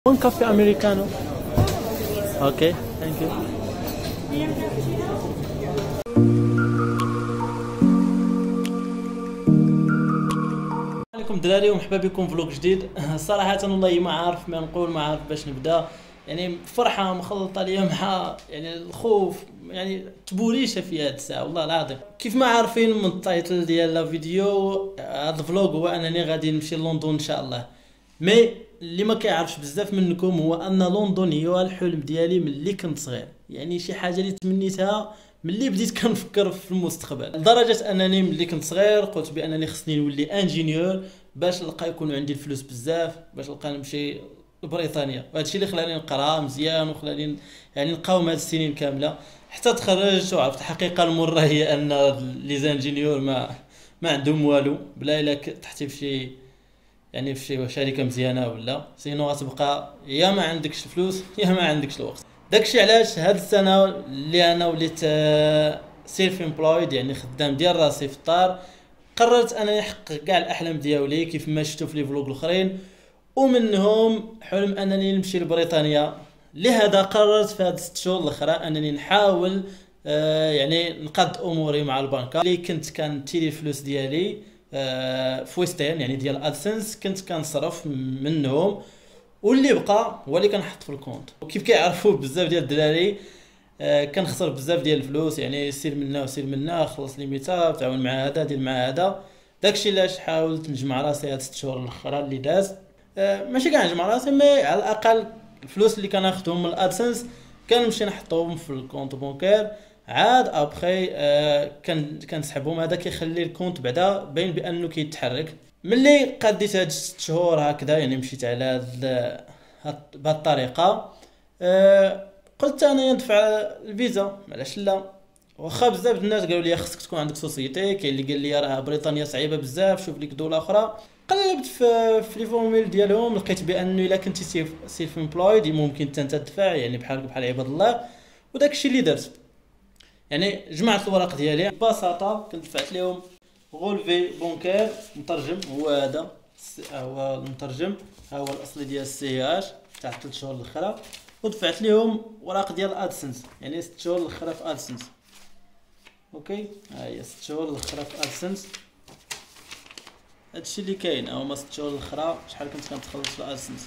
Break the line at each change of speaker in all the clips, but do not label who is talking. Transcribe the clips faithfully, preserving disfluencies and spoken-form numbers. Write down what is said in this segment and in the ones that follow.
One coffee americano. Okay, thank you. عليكم الدراري ومرحبا بكم فلوق جديد. صراحة والله ما عارف ما نقول، ما عارف باش نبدا. يعني فرحة مخلطة ليا مع يعني الخوف، يعني تبوريشة في هاد الساعة والله العظيم. كيف ما عارفين من التايتل ديال الفيديو، هاد الفلوق هو انني غادي نمشي لندن ان شاء الله. مي اللي ما كيعرفش بزاف منكم هو ان لندن هي الحلم ديالي ملي كنت صغير، يعني شي حاجه اللي تمنيتها ملي بديت كنفكر في المستقبل، لدرجه انني ملي كنت صغير قلت بانني خصني نولي انجينيور باش نلقى يكون عندي الفلوس بزاف، باش نلقى نمشي لبريطانيا. وهذا الشيء اللي خلاني نقرا مزيان وخلاني يعني نقاوم هاد السنين كامله حتى تخرجت وعرفت الحقيقه المره هي ان لي زانجينيور ما ما عندهم والو بلا الا تحتي في شي يعني في شي شركه مزيانه، ولا سينو غتبقى يا ما عندكش الفلوس يا ما عندكش الوقت. داكشي علاش هاد السنه اللي انا وليت سيلف امبلويد، يعني خدام ديال راسي في الدار، قررت انني نحقق كاع الاحلام ديالي كيف ما شفتوا في لي فلوق الاخرين، ومنهم حلم انني نمشي لبريطانيا. لهذا قررت في هاد الست شهور الاخرى انني نحاول آه يعني نقاد اموري مع البنكه اللي كنت كنتيلي الفلوس ديالي آه في ويستين، يعني ديال ادسنس كنت كنصرف منهم، واللي بقى هو اللي كنحط في الكونت. وكيف كيعرفوا بزاف ديال الدراري آه كنخسر بزاف ديال الفلوس، يعني سير منا وسير منا، خلص ليميتا تعاون مع هذا دير مع هذا. داكشي علاش حاولت نجمع راسي هاد ست شهور الاخرى اللي داز، آه ماشي كاع نجمع راسي، مي على الاقل الفلوس اللي كناخذهم من الادسنس كنمشي نحطهم في الكونت بونكير، عاد ابخي آه كان كنسحبهم. هذا كيخلي الكونت بعدا باين بانه كيتحرك. ملي قديت هاد ست شهور هكذا، يعني مشيت على هاد بهاد الطريقه، آه قلت انا ندفع الفيزا، علاش لا؟ واخا بزاف الناس قالوا لي خصك تكون عندك سوسيتي، كاين اللي قال لي راه بريطانيا صعيبه بزاف، شوف ليك دوله اخرى. قلبت في في لي فورميل ديالهم، لقيت بانه الا كنتي سيلف سيلف امبلويد ممكن انت تدفع، يعني بحال بحال عباد الله. وداك الشيء اللي درت، يعني جمعت الوراق ديالي ببساطه، كنت دفعت لهم غولفي بونكير مترجم، هو هذا هو المترجم، ها هو الاصلي ديال السي اش تاع ثلاث شهور الاخرى، ودفعت لهم وراق ديال ادسنس، يعني ست شهور الاخرى في ادسنس. اوكي، ها هي ست شهور الاخرى في ادسنس، هادشي اللي كاين. هما ست شهور الاخرى شحال كنت كنتخلص في ادسنس.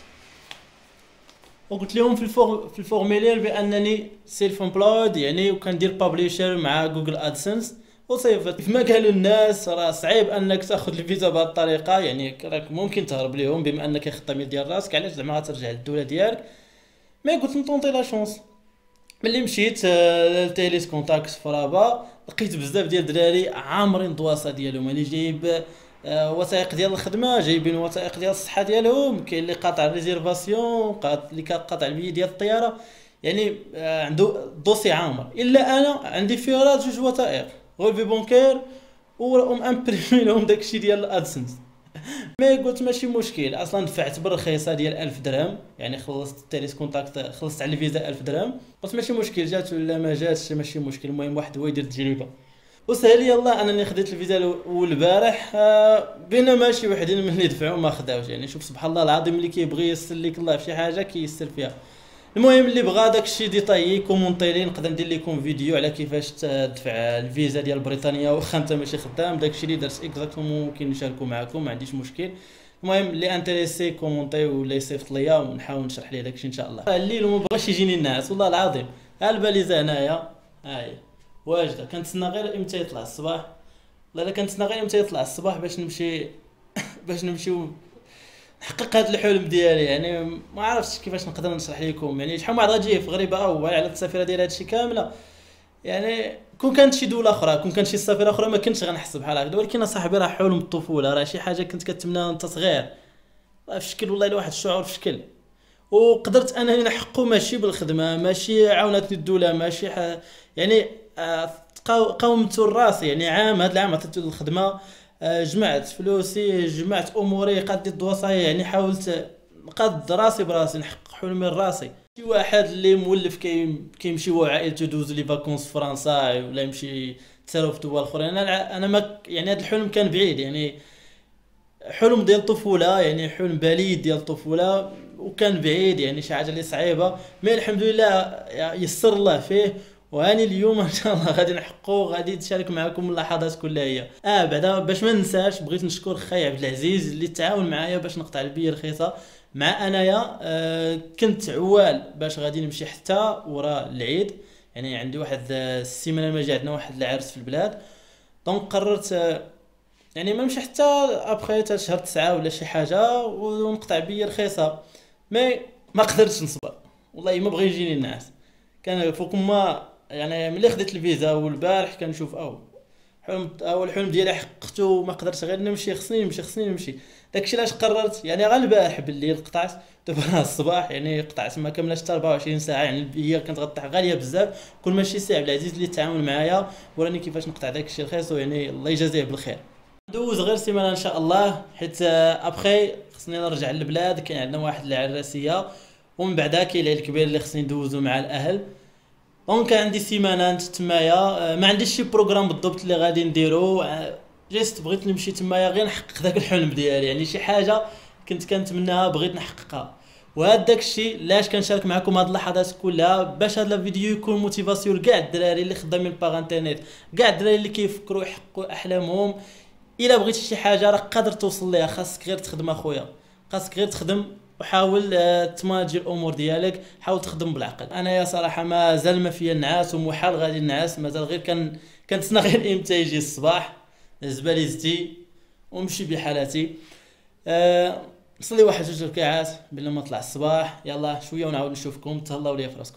وقلت لهم في الفور في الفورميلير بانني سيلف امبلويد، يعني وكندير بابليشر مع جوجل ادسنس وصيفط. كيف ما قالوا الناس راه صعيب انك تاخذ الفيزا بهذه الطريقه، يعني راك ممكن تهرب ليهم بما انك خدام ديال راسك، علاش زعما غترجع للدوله ديالك. مي قلت نطونطي لا شونس. ملي مشيت للتيليس كونتاكت في رابا، لقيت بزاف ديال الدراري عامرين الدواسه ديالهم، يعني جايب آه وثائق ديال الخدمه، جايبين وثائق ديال الصحه ديالهم، كاين اللي قاطع ريزيرفاسيون، قاطع اللي قاطع البي ديال الطياره، يعني آه عنده دوسي عامر. الا انا عندي فيه راه جوج وثائق، غولفي بونكير وام امبريمي لهم داكشي ديال الادسنس. مي قلت ماشي مشكل، اصلا دفعت بالرخيصه ديال ألف درهم، يعني خلصت التيليس كونتاكت، خلصت على الفيزا ألف درهم. قلت ماشي مشكل، جات ولا ما جاتش ماشي مشكل، المهم واحد هو يدير تجربه. وسهل يلا انني خديت الفيزا الاول البارح، آه بينما شي وحدين ملي دفعوا ما خداوش. يعني شوف سبحان الله العظيم، اللي كيبغي يسر لك الله في شي حاجه كيسر فيها. المهم اللي بغى داكشي ديطايي كومونطي لي، نقدر ندير لكم فيديو على كيفاش تدفع الفيزا ديال بريطانيا واخا انت ماشي خدام. داكشي اللي درت اكزاكتومون ممكن نشاركو معكم، ما عنديش مشكل. المهم اللي انتريسي كومونطي ولا يصيفط ليا ونحاول نشرح ليه داكشي ان شاء الله. الليل وما بغاش يجيني الناس والله العظيم. ها الباليزه هنايا، ها هي واجده، كنتسنى غير امتى يطلع الصباح. لا لا كنتسنى غير امتى يطلع الصباح باش نمشي باش نمشيو نحقق هذا الحلم ديالي. يعني ما عرفتش كيفاش نقدر نشرح لكم، يعني شحال واحد غتجي في غريبه اول على السفيره ديال هادشي كامله. يعني كون كانت شي دوله اخرى، كون كانت شي سفيره اخرى ما كنتش غنحس بحال هكذا، ولكن اصاحبي راه حلم الطفوله، راه شي حاجه كنت كتمناها وانت صغير، راه في شكل والله واحد الشعور في شكل. وقدرت انني نحققه ماشي بالخدمه، ماشي عاونتني الدوله، ماشي ح... يعني آه قاومت راسي. يعني عام هذا العام عطيت الخدمه، آه جمعت فلوسي، جمعت اموري، قديت وصايا، يعني حاولت نقاد راسي براسي، نحقق حلمي لراسي. شي واحد اللي مولف كي كيمشي هو وعائلته يدوز لي فاكونس في فرنسا ولا يمشي تسالو في دول اخرى. انا انا ما يعني هذا الحلم كان بعيد، يعني حلم ديال الطفوله، يعني حلم بليد ديال الطفوله. وكان بعيد، يعني شي حاجه اللي صعيبه، مي الحمد لله يسر الله فيه. وهاني اليوم ان شاء الله غادي نحقو، غادي نشارك معكم اللحظات كلها هي. اه بعدا باش ما ننساش بغيت نشكر خاي عبد العزيز اللي تعاون معايا باش نقطع البيه رخيصه. مع انايا آه كنت عوال باش غادي نمشي حتى ورا العيد، يعني عندي واحد السيمانه ما جا عندنا واحد العرس في البلاد، دونك قررت آه يعني ما نمشي حتى ابخي حتى شهر تسعة ولا شي حاجه ونقطع بيه رخيصه. مي ما قدرتش نصبر، والله ما بغى يجيني النعاس. كان فوق ما يعني ملي خديت الفيزا والبارح كنشوف او حلم اول حلم ديالي حققته، ما قدرتش غير نمشي، خصني نمشي خصني نمشي. داكشي علاش قررت يعني غير البارح بالليل قطعت، دابا الصباح يعني قطعت ما كملش حتى أربعة وعشرين ساعه، يعني هي كانت غطيح غاليه بزاف. كل ماشي سي عبد العزيز اللي تعاون معايا وراني كيفاش نقطع داكشي رخيص، ويعني الله يجازيه بالخير. ندوز غير سيمانه ان شاء الله، حيت ابخي خصني نرجع للبلاد، كاين عندنا واحد العراسيه، ومن بعدها كاين العيد الكبير اللي خصني ندوزو مع الاهل. دونك عندي سيمانات تمايا، ما عنديش شي بروغرام بالضبط اللي غادي نديرو، جيست بغيت نمشي تمايا غير نحقق داك الحلم ديالي، يعني شي حاجه كنت كنتمناها بغيت نحققها. وهذا داكشي علاش كنشارك معكم هاد اللحظات كلها، باش هذا الفيديو يكون موتيفاسيون لكاع الدراري اللي خدامين باغ انترنيت، كاع الدراري اللي كيفكروا يحققوا احلامهم. الا بغيتي شي حاجه راه قادر توصل ليها، خاصك غير تخدم اخويا، خاصك غير تخدم وحاول آه، تمانجي الامور ديالك، حاول تخدم بالعقل. انا يا صراحه ما زال ما فيا النعاس، ومحال غادي النعاس، مازال غير كان كنتسنى غير امتى يجي الصباح زبالي زتي ومشي بحالاتي. أه نصلي واحد جوج ركعات بلا ما طلع الصباح، يلا شويه ونعاود نشوفكم. تهلاو ليا في راسكم.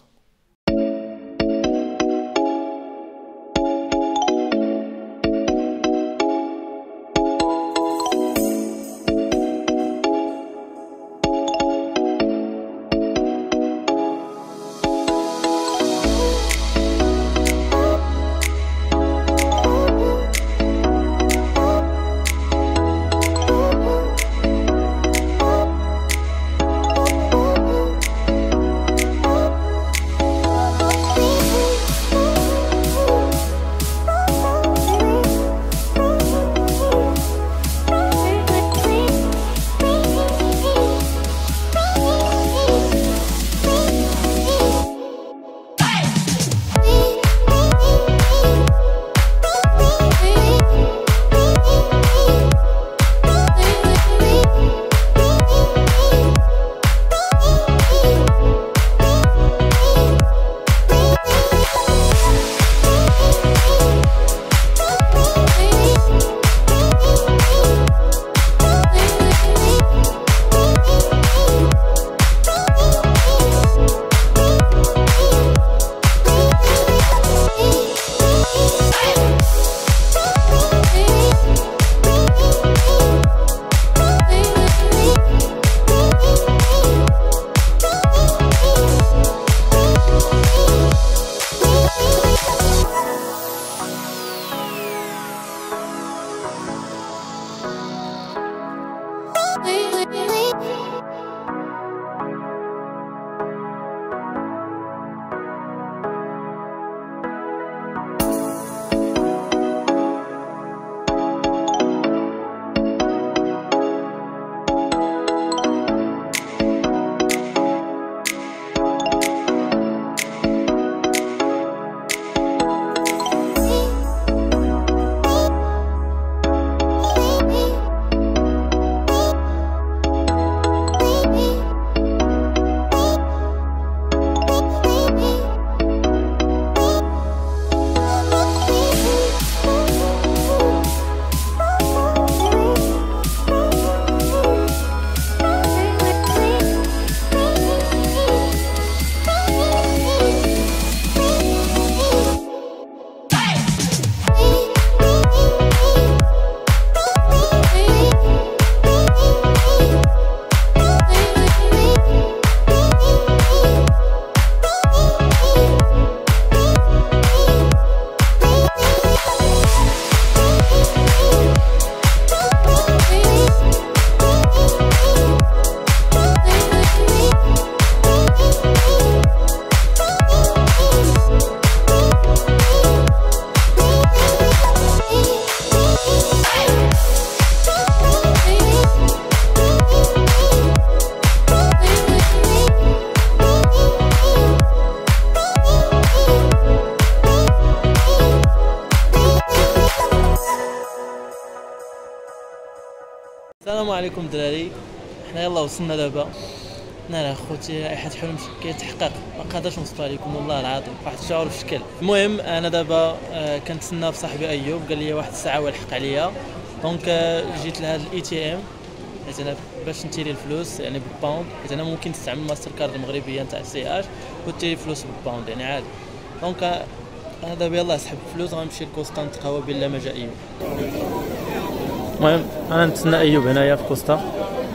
السلام عليكم الدراري. حنا يلا وصلنا دابا. انا خوتي رائحه حلم كيتحقق، ما قادرش نوصف عليكم والله العظيم، واحد الشعور في الشكل. المهم انا دابا آه كنتسنى في صاحبي ايوب، قال لي واحد الساعه ويلحق عليا. دونك آه جيت لهذا الاي تي ام حيت انا باش نتيري الفلوس يعني بالباوند، حيت انا ممكن تستعمل ماستر كارد المغربيه نتاع السي اش وتيري فلوس بالباوند يعني عادي. دونك آه انا دابا يلاه اسحب الفلوس غنمشي لكوستا نتقهوى بلا ما جا ايوب. المهم انا نتسنى ايوب هنايا في كوستا.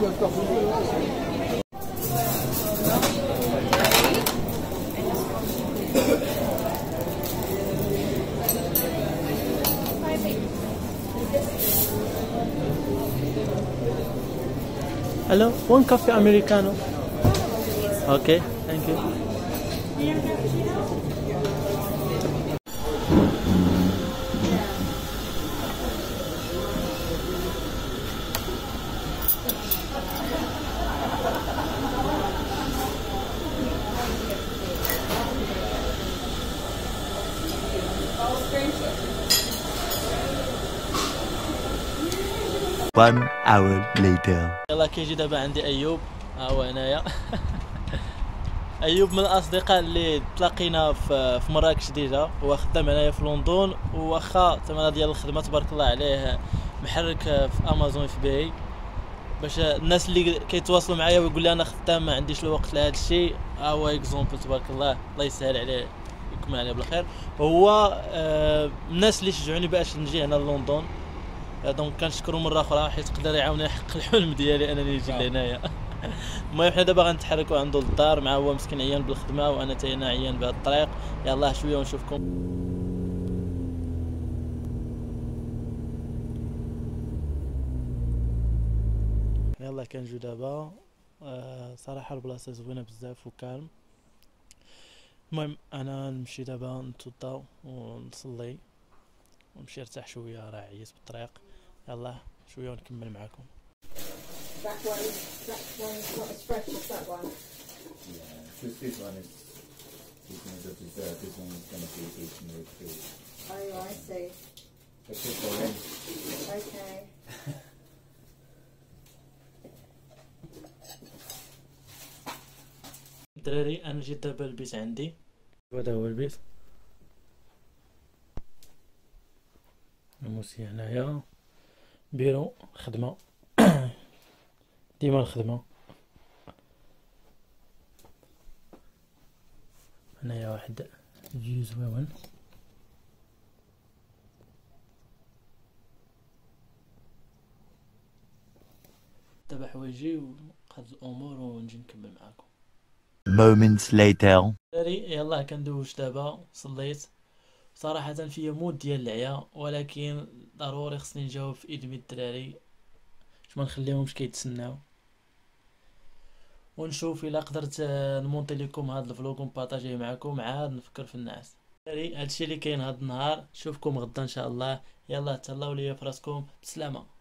Hello, one coffee americano. Okay, thank you.
One hour later.
يلا كيجي دابا عندي ايوب، ها هو هنايا. ايوب من الاصدقاء اللي تلاقينا في في مراكش ديجا، هو خدام هنايا في لندن، وواخا الثمنه ديال الخدمه تبارك الله عليه محرك في امازون في باي. باش الناس اللي كيتواصلوا معايا ويقول لي انا خدام ما عنديش الوقت لهذا الشيء، ها هو اكزومبل تبارك الله، الله يسهل عليه يكمل عليه بالخير. وهو آه الناس اللي شجعوني باش نجي هنا لندن، دونك كنشكرو مره اخرى حيت قدر يعاوني يحقق الحلم ديالي انني نجي لهنايا. المهم حنا دابا غنتحركوا عنده للدار، مع هو مسكين عيان بالخدمه وانا حتى انا عيان بهذا الطريق. يلاه شويه ونشوفكم. يلا كنجيو دابا. آه صراحه البلاصه زوينه بزاف وكالم. المهم انا نمشي دابا نتوضا ونصلي ونمشي نرتاح شويه، راه عييت بالطريق. يلا شويه ونكمل معكم.
That one is, that one is not as fresh as that one.
Yeah, this, this one is, is going to dessert, this one is going to be eaten with food.
Oh, I see.
That's it for them.
Okay.
الدراري انا جيت دابا البيت عندي، هذا هو البيت. الموسي هنايا، بيرو خدمه. ديما الخدمه. هنايا واحد فيو زويون. دابا حوايجي وقاد الامور ونجي نكمل معاكم.
Moments later.
دراري يلاه كندوش دابا، صليت صراحه فيا مود ديال العيا، ولكن ضروري خصني نجاوب في ادمي الدراري، باش ما نخليهمش كيتسناو، ونشوف الا قدرت نمونطي لكم هذا الفلوق ونبارطاجيه معكم، عاد نفكر في الناس. دراري هادشي اللي كاين هاد النهار، نشوفكم غدا ان شاء الله. يلا تهلاو ليا فراسكم، بسلامه.